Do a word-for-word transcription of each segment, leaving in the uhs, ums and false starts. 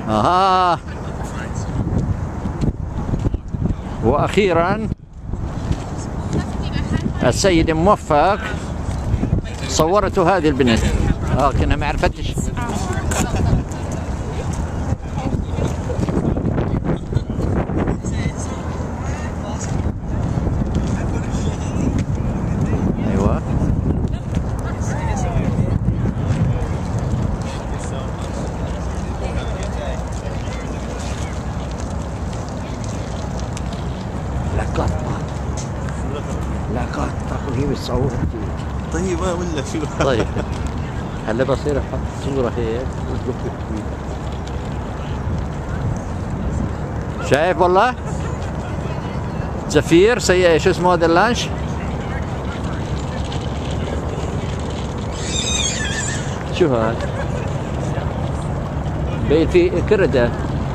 اها. واخيرا السيد موفق صورته هذه البنت. اه كنا ما عرفتش. ايوه لا قطة لا قطة وهي بتصور فيك. طيب ولا شو؟ طيب هلا بصير احط صورة هيك. شايف والله زفير سيء. شو اسمه هذا اللانش؟ شو هذا؟ بين في كردة.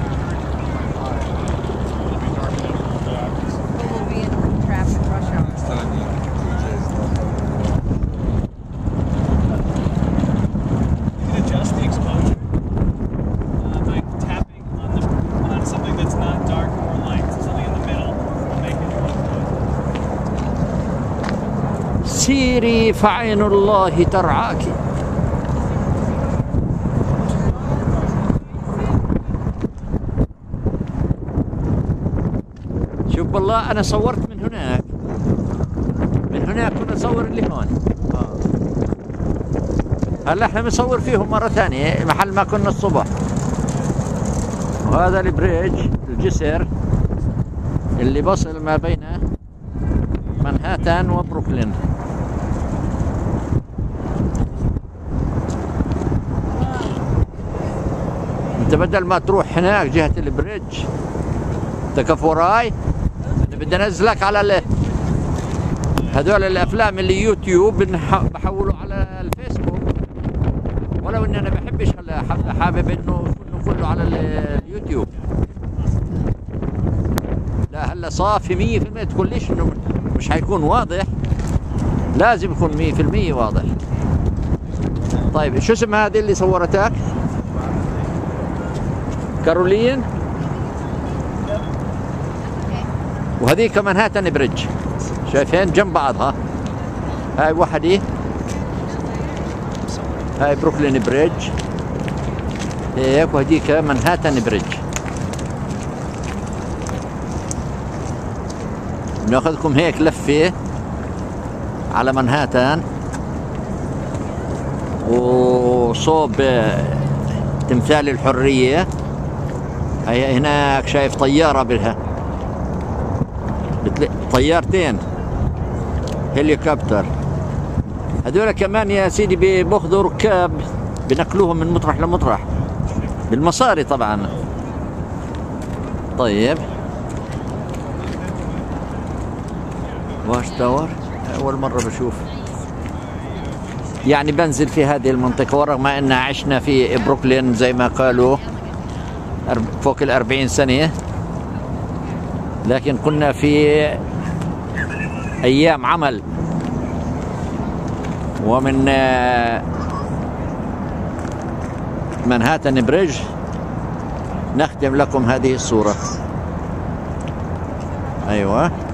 سيري فعين الله ترعاك. شوف والله أنا صورت من هناك. من هناك كنا نصور اللي هون. هلا احنا بنصور فيهم مرة ثانية محل ما كنا الصبح. وهذا البريدج الجسر اللي بصل ما بين منهاتن وبروكلين. انت بدل ما تروح هناك جهة البريدج تقف وراي. انا بدي انزلك على ال... هذول الافلام اللي يوتيوب بحولوا على الفيسبوك. ولو اني انا بحبش هلا حابب انه انه كله على اليوتيوب. لا هلا صافي مية في المية. تقوليش انه مش حيكون واضح. لازم يكون مية في المية واضح. طيب شو اسم هذه اللي صورتك؟ كارولين. وهذيك مانهاتن بريدج. شايفين جنب بعضها. هاي وحدي. هاي بروكلين بريدج هيك. وهذيك مانهاتن بريدج. بناخذكم هيك لفة على مانهاتن وصوب تمثال الحرية. هي هناك شايف طيارة بها طيارتين هليكوبتر. هذول كمان يا سيدي بياخذوا ركاب بنقلوهم من مطرح لمطرح بالمصاري طبعا. طيب واش تاور أول مرة بشوف. يعني بنزل في هذه المنطقة ورغم أن عشنا في بروكلين زي ما قالوا فوق الأربعين سنة. لكن كنا في أيام عمل. ومن مانهاتن بريدج نختم لكم هذه الصورة. أيوة